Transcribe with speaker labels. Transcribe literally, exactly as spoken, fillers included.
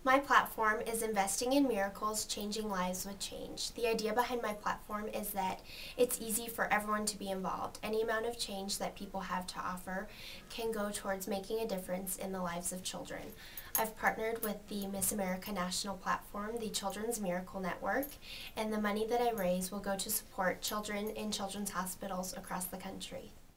Speaker 1: My platform is investing in miracles, changing lives with change. The idea behind my platform is that it's easy for everyone to be involved. Any amount of change that people have to offer can go towards making a difference in the lives of children. I've partnered with the Miss America national platform, the Children's Miracle Network, and the money that I raise will go to support children in children's hospitals across the country.